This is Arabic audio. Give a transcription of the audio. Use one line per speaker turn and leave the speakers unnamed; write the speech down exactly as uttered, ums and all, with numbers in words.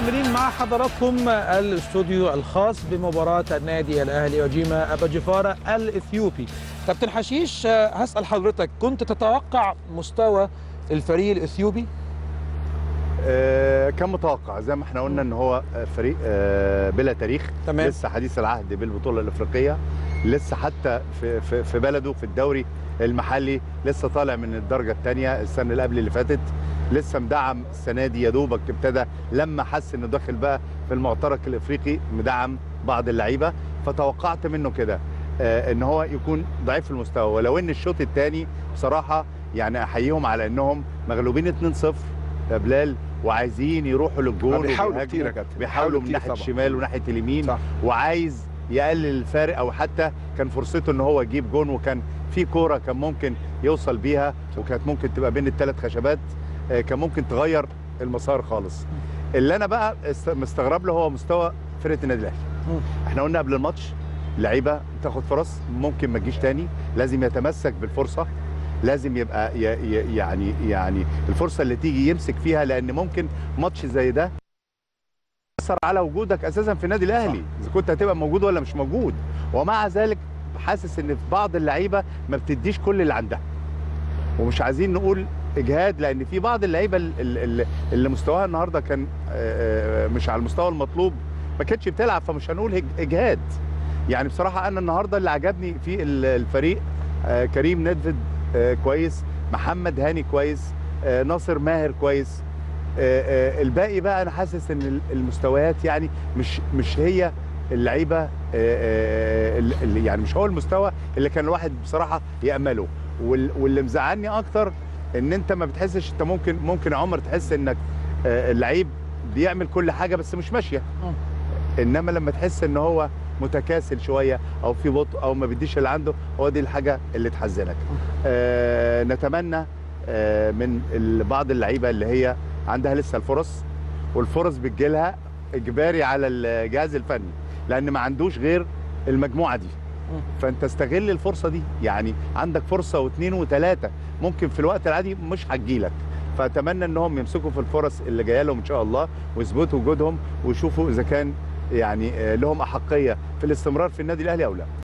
مكملين مع حضراتكم الاستوديو الخاص بمباراة النادي الأهلي وجيما أبا جفارة الإثيوبي. كابتن حشيش، هسأل حضرتك، كنت تتوقع مستوى الفريق الإثيوبي؟
آه كان متوقع زي ما احنا قلنا ان هو فريق آه بلا تاريخ.
تمام.
لسه حديث العهد بالبطولة الأفريقية، لسه حتى في, في, في بلده في الدوري المحلي لسه طالع من الدرجة الثانية السنة اللي قبل اللي فاتت، لسه مدعم السنة دي يا دوبك ابتدى لما حس انه داخل بقى في المعترك الافريقي مدعم بعض اللعيبة، فتوقعت منه كده آه ان هو يكون ضعيف المستوى. ولو ان الشوط الثاني بصراحة يعني احييهم على انهم مغلوبين اتنين صفر يا بلال وعايزين يروحوا للجول،
بيحاولوا كتير يا كابتن،
بيحاولوا من ناحيه الشمال وناحيه اليمين صح. وعايز يقلل الفارق، او حتى كان فرصته ان هو يجيب جون، وكان في كوره كان ممكن يوصل بيها وكانت ممكن تبقى بين الثلاث خشبات، كان ممكن تغير المسار خالص. اللي انا بقى مستغرب له هو مستوى فرقه النادي الاهلي. احنا قلنا قبل الماتش لعيبه تاخد فرص ممكن ما تجيش تاني، لازم يتمسك بالفرصه، لازم يبقى يعني يعني الفرصه اللي تيجي يمسك فيها، لان ممكن ماتش زي ده يأثر على وجودك اساسا في النادي الاهلي، اذا كنت هتبقى موجود ولا مش موجود. ومع ذلك حاسس ان في بعض اللعيبه ما بتديش كل اللي عندها، ومش عايزين نقول اجهاد، لان في بعض اللعيبه اللي, اللي مستواها النهارده كان مش على المستوى المطلوب ما كانتش بتلعب، فمش هنقول اجهاد. يعني بصراحه انا النهارده اللي عجبني في الفريق كريم ندفد كويس، محمد هاني كويس، ناصر ماهر كويس، الباقي بقى انا حاسس ان المستويات يعني مش مش هي اللعيبه، اللي يعني مش هو المستوى اللي كان الواحد بصراحه يامله. واللي مزعلني اكتر ان انت ما بتحسش، انت ممكن ممكن يا عمر تحس انك اللعيب بيعمل كل حاجه بس مش ماشيه، انما لما تحس ان هو متكاسل شويه او في بطء او ما بيديش اللي عنده، هو دي الحاجه اللي تحزنك. آه نتمنى آه من بعض اللعيبه اللي هي عندها لسه الفرص، والفرص بتجيلها اجباري على الجهاز الفني، لان ما عندوش غير المجموعه دي، فانت استغل الفرصه دي. يعني عندك فرصه واثنين وثلاثه ممكن في الوقت العادي مش هتجيلك، فاتمنى انهم يمسكوا في الفرص اللي جايه لهم ان شاء الله، ويثبتوا وجودهم، ويشوفوا اذا كان يعني لهم احقيه في الاستمرار في النادي الاهلي او لا.